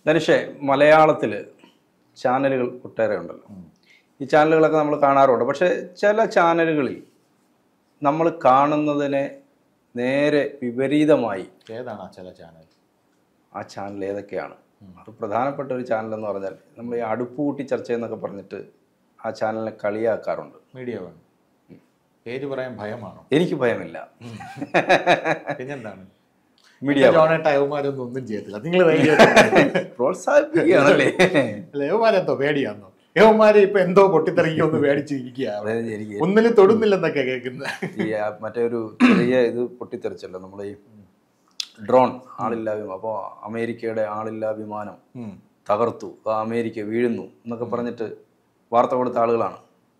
ധനുഷേ, മലയാളത്തിൽ ചാനലുകൾ ഒട്ടേറെ ഉണ്ടല്ലോ. ഈ ചാനലുകളൊക്കെ നമ്മൾ കാണാറുണ്ട്. പക്ഷേ ചില ചാനലുകളിൽ നമ്മൾ കാണുന്നതിനെ നേരെ വിപരീതമായി. ഏതാണ് ചില ചാനൽ? ആ ചാനൽ ഏതൊക്കെയാണ്? അത് പ്രധാനപ്പെട്ട ഒരു ചാനൽ എന്ന് പറഞ്ഞാൽ നമ്മൾ ഈ അടുപ്പ് കൂട്ടി ചർച്ച എന്നൊക്കെ പറഞ്ഞിട്ട് ആ ചാനലിനെ കളിയാക്കാറുണ്ട്. Media one. പേര് പറയാൻ ഭയമാണോ? എനിക്ക് ഭയമില്ല. പിന്നെന്താണ്? മീഡിയ യവന്മാരൊന്നും ഒന്നും ചെയ്യത്തില്ല. നിങ്ങൾ പ്രോത്സാഹിപ്പിക്കുകയാണല്ലേ? യവന്മാരെന്തോ പേടിയാന്നോ? യവന്മാരെ ഇപ്പൊ എന്തോ പൊട്ടിത്തെറിക്കൊന്ന് പേടിച്ചിരിക്കുക. ഒന്നിലും തൊടുന്നില്ലെന്നൊക്കെ കേൾക്കുന്നത്. ഈ മറ്റേ ഒരു ചെറിയ ഇത് പൊട്ടിത്തെറിച്ചല്ലോ, നമ്മൾ ഈ ഡ്രോൺ ആളില്ലാ വിമാനം. അപ്പോൾ അമേരിക്കയുടെ ആളില്ലാ വിമാനം തകർത്തു, അമേരിക്ക വീഴുന്നു എന്നൊക്കെ പറഞ്ഞിട്ട് വാർത്ത കൊടുത്ത ആളുകളാണ്.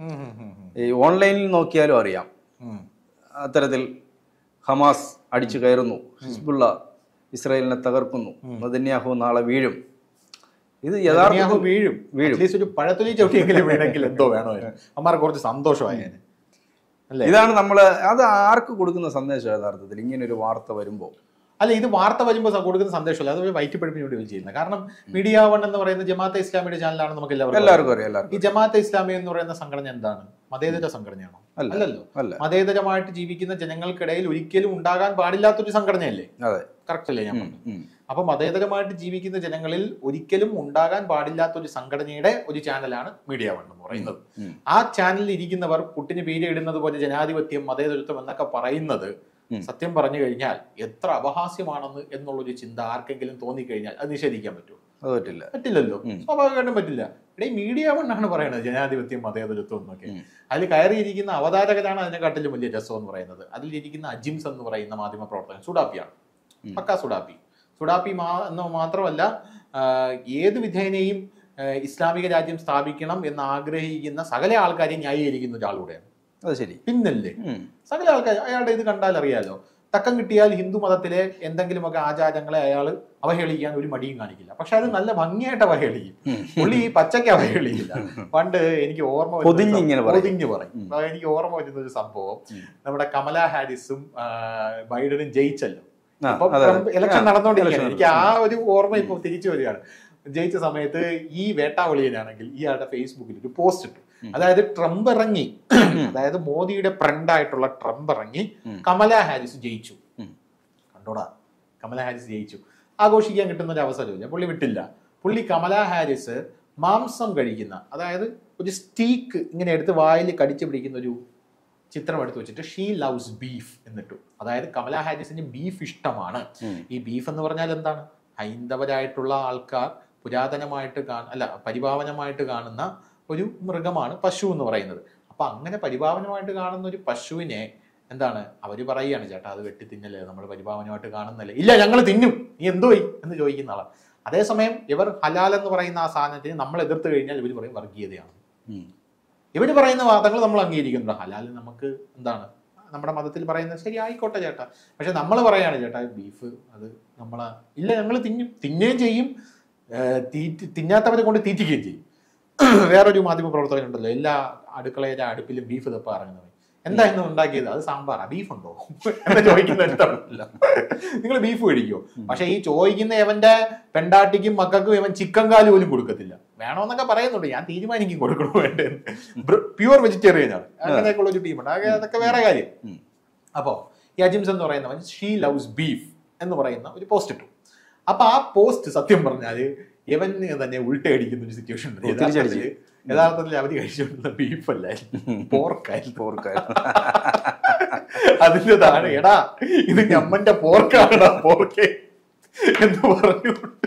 ഈ ഓൺലൈനിൽ നോക്കിയാലും അറിയാം, അത്തരത്തിൽ ഹമാസ് അടിച്ചു കയറുന്നു, ഹിസ്ബുള്ള ഇസ്രായേലിനെ തകർക്കുന്നു, നെതന്യാഹു നാളെ വീഴും. ഇത് യഥാർത്ഥ വീഴും. ഒരു പഴത്തൊലി ചവിട്ടിയെങ്കിലും വേണമെങ്കിൽ എന്തോ വേണോ, അമ്മാരെ കുറച്ച് സന്തോഷമായി. ഇതാണ് നമ്മൾ അത് ആർക്ക് കൊടുക്കുന്ന സന്ദേശം യഥാർത്ഥത്തിൽ ഇങ്ങനെ ഒരു വാർത്ത വരുമ്പോൾ? അല്ല, ഇത് വാർത്ത വരുമ്പോൾ കൊടുക്കുന്ന സന്ദേശമല്ല, അത് വയറ്റിപ്പഴിപ്പിന് വേണ്ടി ചെയ്യുന്നത്. കാരണം മീഡിയ വൺ എന്ന് പറയുന്നത് ജമാഅത്തെ ഇസ്ലാമിയുടെ ചാനലാണ്, നമുക്ക് എല്ലാവർക്കും അറിയാം. ഈ ജമാഅത്തെ ഇസ്ലാമി എന്ന് പറയുന്ന സംഘടന എന്താണ്? മതേതര സംഘടനയാണോ? അല്ലല്ലോ. മതേതരമായിട്ട് ജീവിക്കുന്ന ജനങ്ങൾക്കിടയിൽ ഒരിക്കലും ഉണ്ടാകാൻ പാടില്ലാത്തൊരു സംഘടനയല്ലേ? കറക്റ്റ് അല്ലേ ഞാൻ പറഞ്ഞു? അപ്പൊ മതേതരമായിട്ട് ജീവിക്കുന്ന ജനങ്ങളിൽ ഒരിക്കലും ഉണ്ടാകാൻ പാടില്ലാത്തൊരു സംഘടനയുടെ ഒരു ചാനലാണ് മീഡിയ വൺ എന്ന് പറയുന്നത്. ആ ചാനലിൽ ഇരിക്കുന്നവർ പുട്ടിന് പീരിടുന്നത് പോലെ ജനാധിപത്യം, മതേതരത്വം എന്നൊക്കെ പറയുന്നത് സത്യം പറഞ്ഞു കഴിഞ്ഞാൽ എത്ര അപഹാസ്യമാണെന്ന് എന്നുള്ളൊരു ചിന്ത ആർക്കെങ്കിലും തോന്നിക്കഴിഞ്ഞാൽ അത് നിഷേധിക്കാൻ പറ്റുമോ? പറ്റില്ലല്ലോ, സ്വാഭാവികമായിട്ടും പറ്റില്ല. ഇവിടെ മീഡിയ വണ്ണാണ് പറയുന്നത് ജനാധിപത്യം, മതേതരത്വം എന്നൊക്കെ. അതിൽ കയറിയിരിക്കുന്ന അവതാരകരാണ് അതിനെക്കാട്ടിലും വലിയ രസം എന്ന് പറയുന്നത്. അതിലിരിക്കുന്ന അജിംസ് എന്ന് പറയുന്ന മാധ്യമ പ്രവർത്തകൻ സുഡാപ്പിയാണ്, പക്കാ സുഡാപ്പി. എന്ന് മാത്രമല്ല, ഏത് വിധേനയും ഇസ്ലാമിക രാജ്യം സ്ഥാപിക്കണം എന്ന് ആഗ്രഹിക്കുന്ന സകല ആൾക്കാരെയും ന്യായീകരിക്കുന്ന ഒരാളൂടെയാണ്. അത് ശരി, പിന്നല്ലേ സകല ആൾക്കാർ. അയാളുടെ ഇത് കണ്ടാൽ അറിയാലോ, തക്കം കിട്ടിയാൽ ഹിന്ദു മതത്തിലെ എന്തെങ്കിലുമൊക്കെ ആചാരങ്ങളെ അയാൾ അവഹേളിക്കാൻ ഒരു മടിയും കാണിക്കില്ല. പക്ഷെ അത് നല്ല ഭംഗിയായിട്ട് അവഹേളിക്കും. പുള്ളി ഈ പച്ചയ്ക്ക് അവഹേളിക്കില്ല. പണ്ട് എനിക്ക് ഓർമ്മ പൊതിഞ്ഞ് പറയും. എനിക്ക് ഓർമ്മ വരുന്ന ഒരു സംഭവം, നമ്മുടെ കമല ഹാരിസും ബൈഡനും ജയിച്ചല്ലോ. അപ്പൊ ഇലക്ഷൻ നടന്നുകൊണ്ടിരിക്കുകയാണ്. എനിക്ക് ആ ഒരു ഓർമ്മ ഇപ്പൊ തിരിച്ചു വരികയാണ്. ജയിച്ച സമയത്ത് ഈ വേട്ടാവളിയനാണെങ്കിൽ ഇയാളുടെ ഫേസ്ബുക്കിൽ ഒരു പോസ്റ്റ് ഇട്ടു. അതായത് ട്രംപ് ഇറങ്ങി, അതായത് മോദിയുടെ ഫ്രണ്ടായിട്ടുള്ള ട്രംപ് ഇറങ്ങി, കമല ഹാരിസ് ജയിച്ചു. കണ്ടോടാ, കമല ഹാരിസ് ജയിച്ചു. ആഘോഷിക്കാൻ കിട്ടുന്ന ഒരു അവസരമില്ല, പുള്ളി വിട്ടില്ല. പുള്ളി കമല ഹാരിസ് മാംസം കഴിക്കുന്ന, അതായത് ഒരു സ്റ്റീക്ക് ഇങ്ങനെ എടുത്ത് വായിൽ കടിച്ചു പിടിക്കുന്ന ഒരു ചിത്രം എടുത്ത് വെച്ചിട്ട് ഷീ ലവ്സ് ബീഫ് എന്നിട്ടു. അതായത് കമല ഹാരിസിന് ബീഫ് ഇഷ്ടമാണ്. ഈ ബീഫ് എന്ന് പറഞ്ഞാൽ എന്താണ്? ഹൈന്ദവരായിട്ടുള്ള ആൾക്കാർ പുരാതനമായിട്ട് പരിഭാവനമായിട്ട് കാണുന്ന ഒരു മൃഗമാണ് പശു എന്ന് പറയുന്നത്. അപ്പൊ അങ്ങനെ പരിഭാവനമായിട്ട് കാണുന്ന ഒരു പശുവിനെ എന്താണ് അവര് പറയുകയാണ്, ചേട്ടാ അത് വെട്ടി തിന്നല്ലേ, നമ്മൾ പരിഭാവനമായിട്ട് കാണുന്നല്ലേ. ഇല്ല, ഞങ്ങൾ തിന്നും, നീ എന്തോയി എന്ന് ചോദിക്കുന്ന ആളാണ്. അതേസമയം ഇവർ ഹലാൽ എന്ന് പറയുന്ന ആ സാധനത്തിന് നമ്മൾ എതിർത്ത് കഴിഞ്ഞാൽ ഇവർ പറയും വർഗീയതയാണ്. ഇവര് പറയുന്ന വാദങ്ങൾ നമ്മൾ അംഗീകരിക്കുന്നുണ്ട്. ഹലാൽ നമുക്ക് എന്താണ് നമ്മുടെ മതത്തിൽ പറയുന്നത് ശരി, ആയിക്കോട്ടെ ചേട്ടാ. പക്ഷെ നമ്മൾ പറയാണ്, ചേട്ടാ ബീഫ് അത് നമ്മളെ ഇല്ല, ഞങ്ങൾ തിന്നുകയും ചെയ്യും, തിന്നാത്തവരെ കൊണ്ട് തീറ്റിക്കുകയും ചെയ്യും. വേറൊരു മാധ്യമ പ്രവർത്തകനുണ്ടല്ലോ, എല്ലാ അടുക്കളയുടെ അടുപ്പിലും ബീഫ് തപ്പ ഇറങ്ങുന്നത്. എന്താ ഇന്ന് ഉണ്ടാക്കിയത്? അത് സാമ്പാറാ, ബീഫുണ്ടോ എന്ന് ചോദിക്കുന്ന നിങ്ങൾ ബീഫ് കഴിക്കുമോ? പക്ഷെ ഈ ചോദിക്കുന്ന ഇവന്റെ പെണ്ടാട്ടിക്കും മക്കൾക്കും ഇവൻ ചിക്കൻ കാല് പോലും കൊടുക്കത്തില്ല. വേണമെന്നൊക്കെ പറയുന്നുണ്ട്, ഞാൻ തീരുമാനിക്കും കൊടുക്കണോ വേണ്ടത്. പ്യുവർ വെജിറ്റേറിയൻ ആണ്, അങ്ങനെയൊക്കെയുള്ള ഒരു ടീമുണ്ട്. അതൊക്കെ വേറെ കാര്യം. അപ്പോ ഈ അജിംസ് എന്ന് പറയുന്നവൻ ഷീ ലവ്സ് ബീഫ് എന്ന് പറയുന്ന ഒരു പോസ്റ്റ് ഇട്ടു. അപ്പൊ ആ പോസ്റ്റ് സത്യം പറഞ്ഞാല് ഇവന് തന്നെ ഉൾട്ടയടിക്കുന്ന ഒരു സിറ്റുവേഷൻ ഉണ്ട്. യഥാർത്ഥത്തിൽ അവധി കഴിച്ചുകൊണ്ടുള്ള ബീഫ് അല്ലായിരുന്നു, പോർക്കായിരുന്നു. അതിന്റെ താഴെ എടാ ഇത് ഞമ്മന്റെ പോർക്കാണടാ, പോർക്കേ എന്ന് പറഞ്ഞുകൊണ്ട്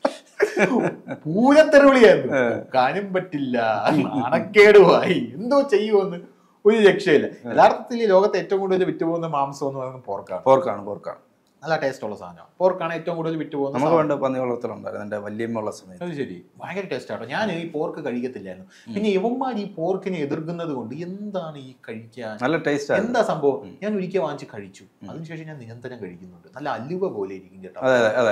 പൂരത്തെരുവിളിയായിരുന്നു. കാനും പറ്റില്ല, നാണക്കേടുമായി, എന്തോ ചെയ്യുമെന്ന് ഒരു രക്ഷയില്ല. യഥാർത്ഥത്തിൽ ഈ ലോകത്ത് ഏറ്റവും കൂടുതൽ വിറ്റുപോകുന്ന മാംസം എന്ന് പറയുന്നത് പോർക്കാണ്. നല്ല ടേസ്റ്റ് ഉള്ള സാധനമാണ്. പോർക്കാണ് ഏറ്റവും കൂടുതൽ വിറ്റുപോകുന്നത്. നമുക്ക് വേണ്ട പന്നി വളർത്തലുണ്ടായിരുന്നു എൻ്റെ വല്യമ്മയുള്ള സമയത്ത്. അത് ശരി, ഭയങ്കര ടേസ്റ്റ് ആട്ടോ. ഞാൻ ഈ പോർക്ക് കഴിക്കത്തില്ലായിരുന്നു. പിന്നെ ഇവന്മാർ ഈ പോർക്കിനെ എതിർക്കുന്നത് കൊണ്ട് എന്താണ് ഈ കഴിക്കാൻ നല്ല ടേസ്റ്റ്, എന്താ സംഭവം? ഞാൻ ഒരിക്കൽ വാങ്ങിച്ച് കഴിച്ചു, അതിനുശേഷം ഞാൻ നിരന്തരം കഴിക്കുന്നുണ്ട്. നല്ല അലുവ പോലെ ഇരിക്കും ചേട്ടാ.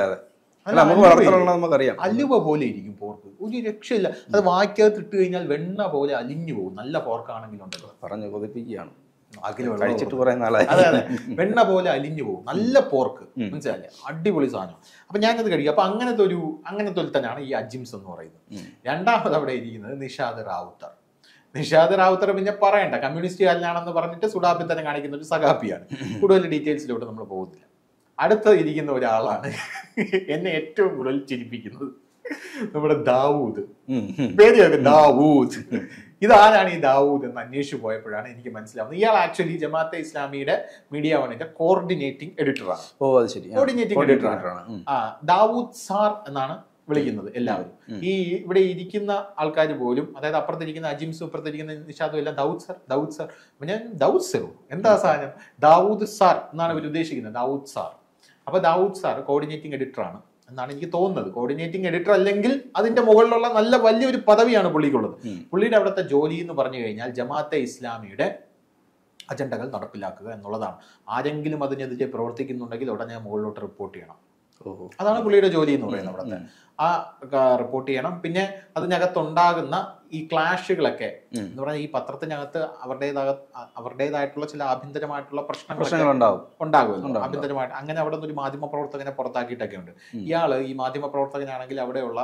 അലുവ പോലെ ഇരിക്കും പോർക്ക്, ഒരു രക്ഷയില്ല. അത് വായിക്കകത്ത് ഇട്ട് കഴിഞ്ഞാൽ വെണ്ണ പോലെ അലിഞ്ഞു പോകും. നല്ല പോർക്കാണെങ്കിലുണ്ടല്ലോ, പറഞ്ഞു കൊതിപ്പിക്കുകയാണ്. കഴിച്ചിട്ട് കുറെ നാളായി. അതെ അതെ, വെണ്ണ പോലെ അലിഞ്ഞു പോകും. നല്ല പോർക്ക്, മനസ്സിലായില്ലേ, അടിപൊളി സാധനം. അപ്പൊ ഞാനത് കഴിക്കും. അപ്പൊ അങ്ങനത്തെ ഒരു തന്നെയാണ് ഈ അജിംസ് എന്ന് പറയുന്നത്. രണ്ടാമത് അവിടെ ഇരിക്കുന്നത് നിഷാദ് റാവുത്തർ. നിഷാദ് റാവുത്തർ പിന്നെ പറയണ്ട, കമ്മ്യൂണിസ്റ്റുകാരനാണെന്ന് പറഞ്ഞിട്ട് സുഡാപ്പിത്തന്നെ കാണിക്കുന്ന ഒരു സഖാപ്പിയാണ്. കൂടുതൽ ഡീറ്റെയിൽസിലോട്ട് നമ്മൾ പോകുന്നില്ല. അടുത്ത ഇരിക്കുന്ന ഒരാളാണ് എന്നെ ഏറ്റവും കൂടുതൽ ചിരിപ്പിക്കുന്നത്, നമ്മുടെ ദാവൂദ്. പേര് ദാവൂദ്. ഇതാരാണ് ഈ ദാവൂദ് എന്ന് അന്വേഷിച്ചു പോയപ്പോഴാണ് എനിക്ക് മനസ്സിലാവുന്നത് ഇയാൾ ആക്ച്വലി ജമാഅത്തെ ഇസ്ലാമിയുടെ മീഡിയ വണിന്റെ കോർഡിനേറ്റിംഗ് എഡിറ്ററാണ്. ഓ അത് ശരി, കോർഡിനേറ്റിംഗ് എഡിറ്ററാണ്. ദാവൂദ് സാർ എന്നാണ് വിളിക്കുന്നത് എല്ലാവരും. ഈ ഇവിടെ ഇരിക്കുന്ന ആൾക്കാർ പോലും, അതായത് അപ്പുറത്തിരിക്കുന്ന അജിംസും ഇപ്പുറത്തിരിക്കുന്ന നിഷാദും എല്ലാം ദാവൂദ് സാർ ദാവൂദ് സാർ. ഞാൻ ദാവൂദ് സാറോ എന്താ സാധനം, ദാവൂദ് സാർ എന്നാണ് ഇവർ ഉദ്ദേശിക്കുന്നത്, ദാവൂദ് സാർ. അപ്പൊ ദാവൂദ് സാർ കോർഡിനേറ്റിംഗ് എഡിറ്ററാണ് എന്നാണ് എനിക്ക് തോന്നുന്നത്. കോർഡിനേറ്റിംഗ് എഡിറ്റർ അല്ലെങ്കിൽ അതിന്റെ മുകളിലുള്ള നല്ല വലിയൊരു പദവിയാണ് പുള്ളിക്കുള്ളത്. പുള്ളിയുടെ അവിടുത്തെ ജോലി എന്ന് പറഞ്ഞു കഴിഞ്ഞാൽ ജമാഅത്തെ ഇസ്ലാമിയുടെ അജണ്ടകൾ നടപ്പിലാക്കുക എന്നുള്ളതാണ്. ആരെങ്കിലും അതിനെതിരെ പ്രവർത്തിക്കുന്നുണ്ടെങ്കിൽ ഉടനെ മുകളിലോട്ട് റിപ്പോർട്ട് ചെയ്യണം. അതാണ് പുള്ളിയുടെ ജോലി എന്ന് പറയുന്നത്. അവിടുത്തെ ആ റിപ്പോർട്ട് ചെയ്യണം. പിന്നെ അതിനകത്തുണ്ടാകുന്ന ഈ ക്ലാഷുകളൊക്കെ എന്ന് പറഞ്ഞാൽ ഈ പത്രത്തിനകത്ത് അവരുടേതായിട്ടുള്ള ചില ആഭ്യന്തരമായിട്ടുള്ള പ്രശ്നങ്ങൾ ഉണ്ടാകുമല്ലോ ആഭ്യന്തരമായിട്ട്. അങ്ങനെ അവിടെ നിന്ന് ഒരു മാധ്യമ പ്രവർത്തകനെ പുറത്താക്കിയിട്ടൊക്കെ ഉണ്ട്. ഇയാള് ഈ മാധ്യമ പ്രവർത്തകനാണെങ്കിൽ അവിടെയുള്ള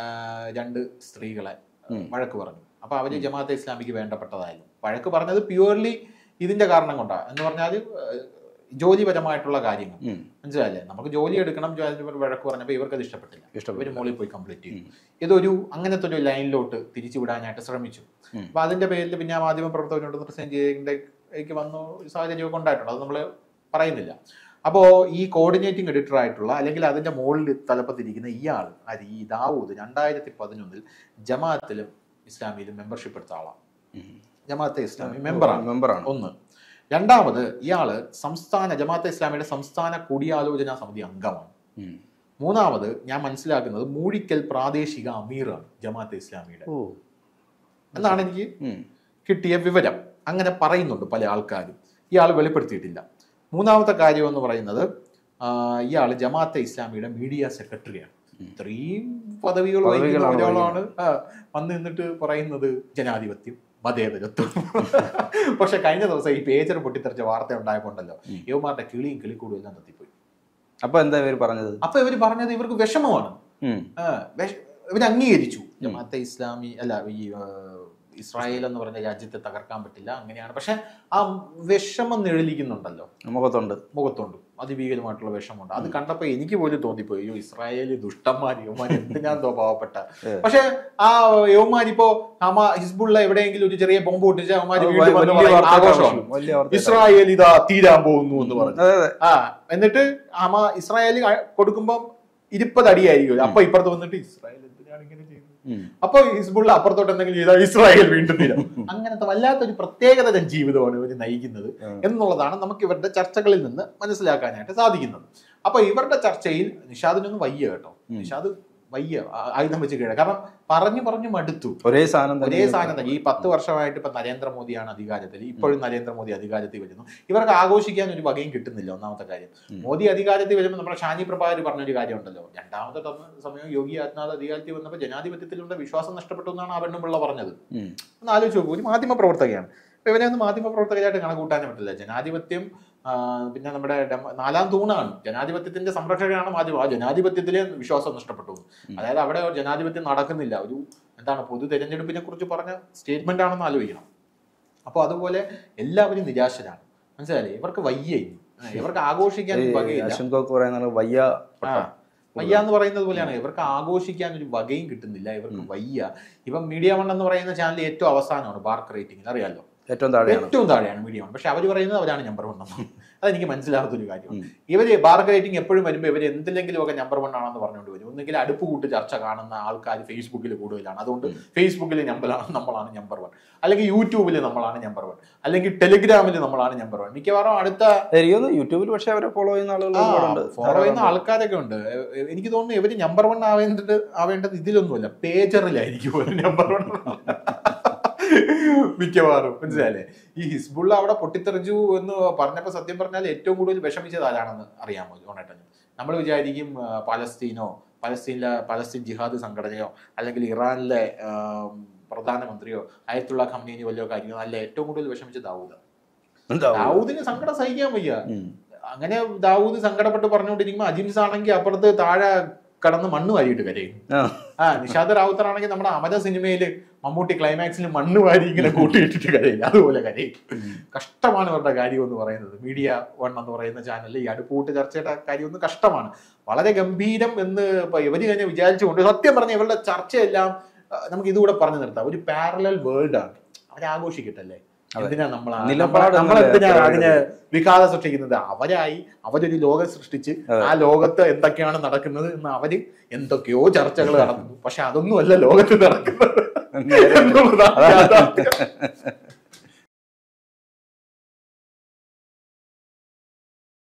2 സ്ത്രീകളെ വഴക്ക് പറഞ്ഞു. അപ്പൊ അവര് ജമാഅത്തെ ഇസ്ലാമിക്ക് വേണ്ടപ്പെട്ടതായിരുന്നു. വഴക്ക് പറഞ്ഞത് പ്യുവർലി ഇതിന്റെ കാരണം കൊണ്ടാണ്. എന്ന് പറഞ്ഞാൽ ജോലിപരമായിട്ടുള്ള കാര്യങ്ങൾ, മനസ്സിലായില്ലേ, നമുക്ക് ജോലി എടുക്കണം, വഴക്ക് പറഞ്ഞപ്പോൾ ഇവർക്ക് അത് ഇഷ്ടപ്പെട്ടില്ല. ഇവർ മോളിൽ പോയി കംപ്ലീറ്റ് ചെയ്തു. ഇതൊരു അങ്ങനത്തെ ഒരു ലൈനിലോട്ട് തിരിച്ചു വിടാനായിട്ട് ശ്രമിച്ചു. അപ്പൊ അതിന്റെ പേരിൽ പിന്നെ ആ മാധ്യമ പ്രവർത്തകനോട് റിസൈൻ ചെയ്യേണ്ടേക്ക് വന്ന ഒരു സാഹചര്യമൊക്കെ ഉണ്ടായിട്ടുണ്ട്. അത് നമ്മൾ പറയുന്നില്ല. അപ്പോ ഈ കോർഡിനേറ്റിംഗ് എഡിറ്റർ ആയിട്ടുള്ള അല്ലെങ്കിൽ അതിന്റെ മുകളിൽ തലപ്പത്തിരിക്കുന്ന ഇയാൾ ഈ ദാവൂദ് 2011 ജമാഅത്തിലും ഇസ്ലാമിയിലും മെമ്പർഷിപ്പ് എടുത്ത ആളാണ്. ജമാഅത്തെ ഇസ്ലാമി മെമ്പറാണ് ഒന്ന്. രണ്ടാമത് ഇയാള് ജമാഅത്തെ ഇസ്ലാമിയുടെ സംസ്ഥാന കൂടിയാലോചനാ സമിതി അംഗമാണ്. മൂന്നാമത് ഞാൻ മനസ്സിലാക്കുന്നത് മൂഴിക്കൽ പ്രാദേശിക അമീറാണ് ജമാഅത്തെ ഇസ്ലാമിയുടെ എന്നാണ് എനിക്ക് കിട്ടിയ വിവരം. അങ്ങനെ പറയുന്നുണ്ട് പല ആൾക്കാരും, ഇയാൾ വെളിപ്പെടുത്തിയിട്ടില്ല. മൂന്നാമത്തെ കാര്യം എന്ന് പറയുന്നത് ഇയാൾ ജമാഅത്തെ ഇസ്ലാമിയുടെ മീഡിയ സെക്രട്ടറിയാണ്. ഇത്രയും പദവികൾ ഒരാളാണ് വന്ന് നിന്നിട്ട് പറയുന്നത് ജനാധിപത്യം മതേതരത്വം. പക്ഷെ കഴിഞ്ഞ ദിവസം ഈ പേജർ പൊട്ടിത്തെറിച്ച വാർത്ത ഉണ്ടായപ്പോണ്ടല്ലോ യുവമാരുടെ കിളിയും കിളിക്കൂടും എല്ലാം തത്തിപ്പോയി. അപ്പൊ എന്താ ഇവർ പറഞ്ഞത്? അപ്പൊ ഇവര് പറഞ്ഞത് ഇവർക്ക് വിഷമമാണ്. ഇവര് അംഗീകരിച്ചു ജമാഅത്തെ ഇസ്ലാമി ഈ ഇസ്രായേൽ എന്ന് പറഞ്ഞ രാജ്യത്തെ തകർക്കാൻ പറ്റില്ല, അങ്ങനെയാണ്. പക്ഷെ ആ വിഷമം നിഴലിക്കുന്നുണ്ടല്ലോ മുഖത്തുണ്ട് അതിഭീകരമായിട്ടുള്ള വിഷമമുണ്ട്. അത് കണ്ടപ്പോ എനിക്ക് പോലും തോന്നിപ്പോയി, അയ്യോ ഇസ്രായേലി ദുഷ്ടന്മാര്, യവന്മാർ എന്തിനാന്തോ പാവപ്പെട്ട. പക്ഷെ ആ യവന്മാരിപ്പോ ഹിസ്ബുള്ള എവിടെയെങ്കിലും ഒരു ചെറിയ ബോംബ് പൊട്ടിച്ച ആഘോഷമാണ്, ഇസ്രായേൽ ഇതാ തീരാൻ പോകുന്നു എന്ന് പറഞ്ഞു. എന്നിട്ട് ഇസ്രായേൽ കൊടുക്കുമ്പം 20 അടിയായിരിക്കും. അപ്പൊ ഇപ്പുറത്ത് വന്നിട്ട് ഇസ്രായേൽ എന്തിനാണ് ഇങ്ങനെ ചെയ്യുന്നത്, അപ്പൊ ഹിസ്ബുള്ള അപ്പുറത്തോട്ട് എന്തെങ്കിലും ചെയ്താൽ ഇസ്രായേൽ വീണ്ടും തീരും. അങ്ങനത്തെ വല്ലാത്തൊരു പ്രത്യേകതരം ജീവിതമാണ് ഇവർ നയിക്കുന്നത് എന്നുള്ളതാണ് നമുക്ക് ഇവരുടെ ചർച്ചകളിൽ നിന്ന് മനസ്സിലാക്കാനായിട്ട് സാധിക്കുന്നത്. അപ്പൊ ഇവരുടെ ചർച്ചയിൽ നിഷാദിനൊന്നും വയ്യ കേട്ടോ, നിഷാദ് വയ്യ ആയുധം വെച്ച് കീഴ. കാരണം പറഞ്ഞു മടുത്തു. ഒരേ സാധനം തന്നെ. ഈ 10 വർഷമായിട്ട് ഇപ്പൊ നരേന്ദ്രമോദിയാണ് അധികാരത്തിൽ. ഇപ്പോഴും നരേന്ദ്രമോദി അധികാരത്തിൽ വരുന്നു. ഇവർക്ക് ആഘോഷിക്കാൻ ഒരു വകയും കിട്ടുന്നില്ല. ഒന്നാമത്തെ കാര്യം, മോദി അധികാരത്തിൽ വരുമ്പോൾ നമ്മുടെ ഷാനി പ്രഭാകർ പറഞ്ഞൊരു കാര്യമുണ്ടല്ലോ, രണ്ടാമത്തെ സമയം യോഗി ആദിത്യനാഥ് അധികാരത്തിൽ വന്നപ്പോൾ ജനാധിപത്യത്തിലുള്ള വിശ്വാസം നഷ്ടപ്പെട്ടു എന്നാണ് ആ പെണ്ണുപിള്ള പറഞ്ഞത്. ഒന്ന് ആലോചിച്ച് നോക്കൂ, ഒരു മാധ്യമ പ്രവർത്തകയാണ്. അപ്പൊ ഇവനെ ഒന്ന് മാധ്യമ പ്രവർത്തകരായിട്ട് കണക്കൂട്ടാനും പറ്റില്ല. ജനാധിപത്യം പിന്നെ നമ്മുടെ 4ാം തൂണാണ്, ജനാധിപത്യത്തിന്റെ സംരക്ഷകനാണ് മാധ്യമം. ആ ജനാധിപത്യത്തിലെ വിശ്വാസം നഷ്ടപ്പെട്ടു. അതായത് അവിടെ ജനാധിപത്യം നടക്കുന്നില്ല. ഒരു പൊതു തെരഞ്ഞെടുപ്പിനെ കുറിച്ച് പറഞ്ഞ സ്റ്റേറ്റ്മെന്റ് ആണെന്ന് ആലോചിക്കണം. അപ്പോൾ അതുപോലെ എല്ലാവരും നിരാശരാണ്, മനസ്സിലായില്ലേ. ഇവർക്ക് വയ്യ, ഇവർക്ക് ആഘോഷിക്കാൻ വയ്യ എന്ന് പറയുന്നത് പോലെയാണ്. ഇവർക്ക് ആഘോഷിക്കാൻ ഒരു വകയും കിട്ടുന്നില്ല, ഇവർക്ക് വയ്യ. ഇപ്പം മീഡിയ വൺ എന്ന് പറയുന്ന ചാനൽ ഏറ്റവും അവസാനമാണ് ബാർക്ക് റേറ്റിംഗിൽ, അറിയാലോ, ഏറ്റവും താഴെയാണ് മീഡിയ വൺ. പക്ഷെ അവർ പറയുന്നത് അവരാണ് നമ്പർ 1 എന്ന്. അതെനിക്ക് മനസ്സിലാകാത്തൊരു കാര്യമാണ്. ഇവര് ബാർക്ക് റേറ്റിംഗ് എപ്പോഴും വരുമ്പോൾ ഇവർ എന്തെങ്കിലും ഒക്കെ നമ്പർ 1 ആണെന്ന് പറഞ്ഞുകൊണ്ട് വരും. ഒന്നെങ്കിൽ അടുപ്പ് കൂട്ട് ചർച്ച കാണുന്ന ആൾക്കാർ ഫേസ്ബുക്കിൽ കൂടുതലാണ്, അതുകൊണ്ട് ഫേസ്ബുക്കിൽ നമ്മളാണ് നമ്പർ 1, അല്ലെങ്കിൽ യൂട്യൂബിൽ നമ്മളാണ് നമ്പർ 1, അല്ലെങ്കിൽ ടെലിഗ്രാമിൽ നമ്മളാണ് നമ്പർ 1. മിക്കവാറും അടുത്ത യൂട്യൂബിൽ പക്ഷേ അവരെ ഫോളോ ചെയ്യുന്ന ആൾക്കാരൊക്കെ ഉണ്ട്. എനിക്ക് തോന്നുന്നു ഇവര് നമ്പർ 1 ആവേണ്ടത് ഇതിലൊന്നുമല്ല, പേജറിലായിരിക്കും നമ്പർ 1 മിക്കവാറും, മനസ്സിലായില്ലേ. ഈ ഹിസ്ബുള്ള അവിടെ പൊട്ടിത്തെറിച്ചു എന്ന് പറഞ്ഞപ്പോൾ സത്യം പറഞ്ഞാൽ ഏറ്റവും കൂടുതൽ വിഷമിച്ചത് ആരാണെന്ന് അറിയാമോ ജോണേട്ടൻ? നമ്മൾ വിചാരിക്കും പലസ്തീൻ ജിഹാദ് സംഘടനയോ അല്ലെങ്കിൽ ഇറാനിലെ പ്രധാനമന്ത്രിയോ ആയത്തുള്ള ഖമീനി വല്ലയോ കാര്യമോ. അല്ല, ഏറ്റവും കൂടുതൽ വിഷമിച്ച ദാവൂദ്. ദാവൂദിന് സങ്കടം സഹിക്കാൻ വയ്യ. അങ്ങനെ ദാവൂദ് സങ്കടപ്പെട്ട് പറഞ്ഞുകൊണ്ടിരിക്കുമ്പോ അജിൻസ് ആണെങ്കിൽ അപ്പുറത്ത് താഴെ കടന്ന് മണ്ണ് വാരിയിട്ട് കരയും. നിഷാദ് റാവുത്തർ ആണെങ്കിൽ നമ്മുടെ അമര സിനിമയില് മമ്മൂട്ടി ക്ലൈമാക്സിൽ മണ്ണ് വാരി ഇങ്ങനെ കൂട്ടിയിട്ടിട്ട് കരയില്ല, അതുപോലെ കരയും. കഷ്ടമാണ് ഇവരുടെ കാര്യം എന്ന് പറയുന്നത്. മീഡിയ വൺ എന്ന് പറയുന്ന ചാനലിൽ ഈ അടുപ്പൂട്ട് ചർച്ചയുടെ കാര്യം ഒന്ന് കഷ്ടമാണ്. വളരെ ഗംഭീരം എന്ന് ഇവര് തന്നെ വിചാരിച്ചുകൊണ്ട്, സത്യം പറഞ്ഞ ഇവരുടെ ചർച്ചയെല്ലാം നമുക്ക് ഇതുകൂടെ പറഞ്ഞു നിർത്താം. ഒരു പാരലൽ വേൾഡ് ആണ്, അവരാഘോഷിക്കട്ടല്ലേ. എന്തിനാ നമ്മളെന്തിനാ അതിന് വികാസം സൃഷ്ടിക്കുന്നത്? അവരൊരു ലോകം സൃഷ്ടിച്ച് ആ ലോകത്ത് എന്തൊക്കെയാണ് നടക്കുന്നത് എന്ന് അവര് എന്തൊക്കെയോ ചർച്ചകൾ നടത്തുന്നു. പക്ഷെ അതൊന്നും അല്ല ലോകത്ത് നടക്കുന്നത് എന്നുള്ളതാണ്.